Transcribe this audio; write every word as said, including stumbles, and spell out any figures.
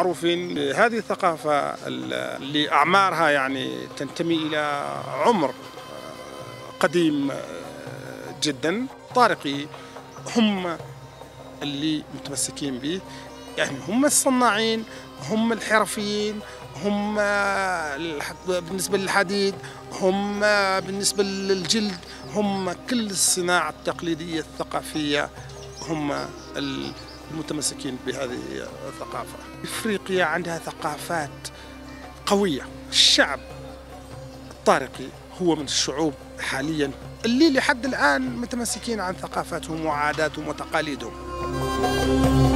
معروفين. هذه الثقافة اللي أعمارها يعني تنتمي إلى عمر قديم جدا. طارقي هم اللي متمسكين به، يعني هم الصناعين، هم الحرفيين، هم بالنسبة للحديد، هم بالنسبة للجلد، هم كل الصناعة التقليدية الثقافية هم المتمسكين بهذه الثقافة. إفريقيا عندها ثقافات قوية. الشعب الطارقي هو من الشعوب حاليا اللي لحد الآن متمسكين عن ثقافتهم وعاداتهم وتقاليدهم.